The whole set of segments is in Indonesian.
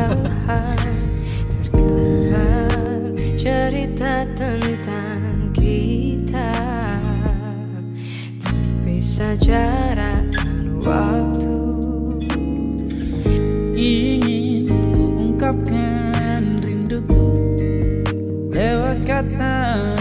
perlahan tergambar cerita tentang kita, terpisah jarak dan waktu. Ingin ku ungkapkan rinduku lewat kata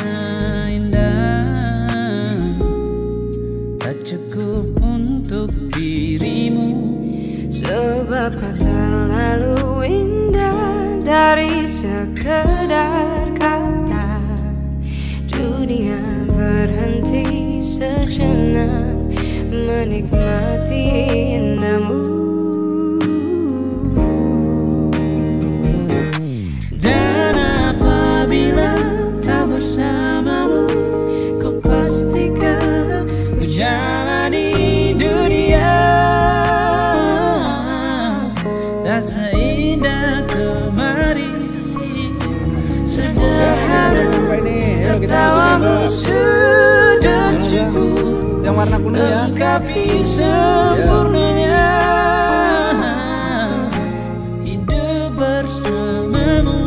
indah, tak cukup untuk dirimu, sebab kau terlalu indah dari sekedar kata. Dunia berhenti sejenak menikmati indahmu. dan apabila tak bersamamu, kau pastikan ku jalani dunia tak seindah kemarin. Sederhana tertawamu sudah cukup yang warna kuning ya, lengkapi sempurnanya hidup bersamamu.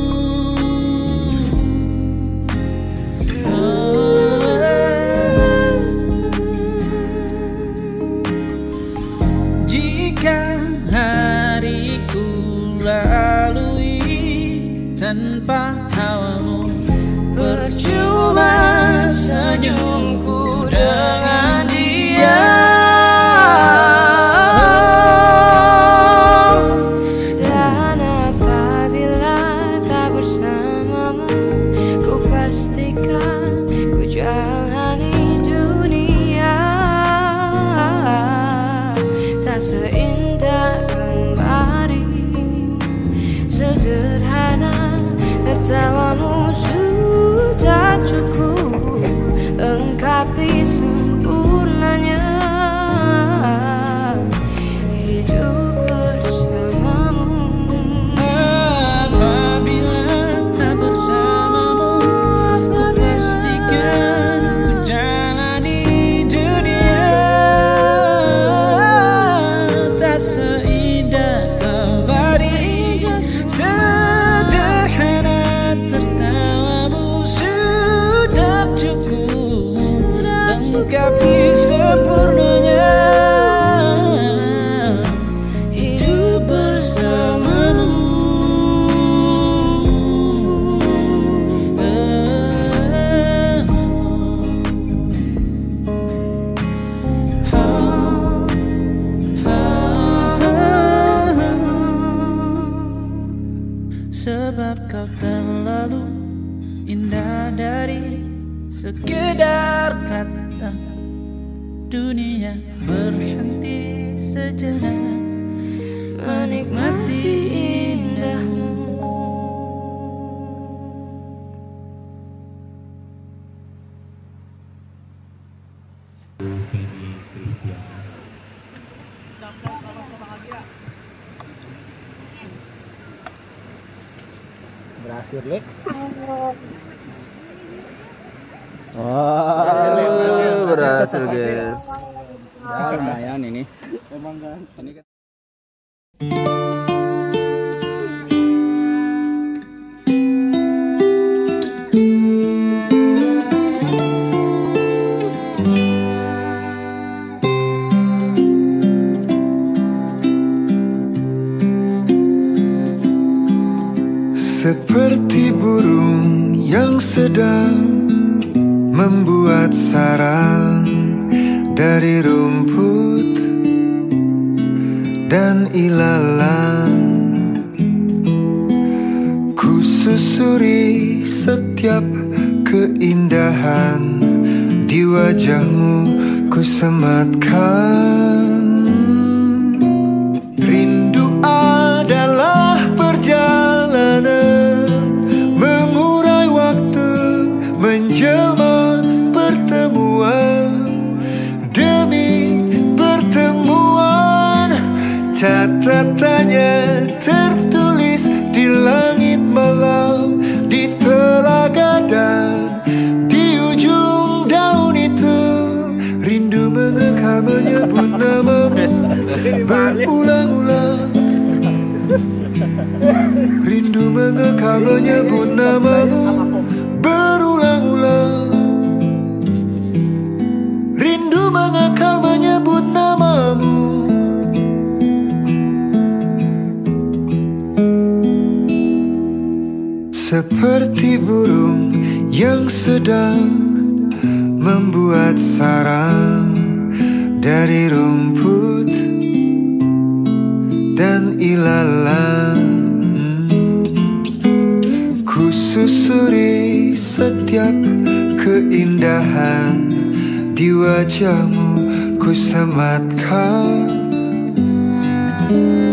Jika hariku lalui tanpa hawamu, percuma senyumku dengan dia. Dan apabila tak bersamamu, ku pastikan ku jalani dunia tak seindah kemarin. Sederhana tertawamu sudah cukup lengkapi sempurnanya hidup bersamamu. apabila tak bersamamu, ku pastikan ku jalani dunia tak seindah kemarin. Sederhana tertawamu sudah cukup lengkapi sempurnanya hidup bersamamu. Sebab kau terlalu indah dari sekedar kata. Dunia berhenti sejenak menikmati indahmu. berhasil Lek. Berhasil guys. Ya, lumayan ini. Emang kan ini kan seperti burung yang sedang membuat sarang dari rumput dan ilalang. Ku susuri setiap keindahan di wajahmu, ku sematkan. Rindu adalah perjalanan mengurai waktu, menjelma pertemuan demi pertemuan. Catatannya tertulis di langit malam, di telaga dan di ujung daun itu. Rindu mengekal menyebut Rindu mengekal menyebut namamu berulang-ulang. Rindu mengekal menyebut namamu. Seperti burung yang sedang membuat sarang dari rumput dan ilalang. Ku susuri setiap keindahan di wajahmu, ku sematkan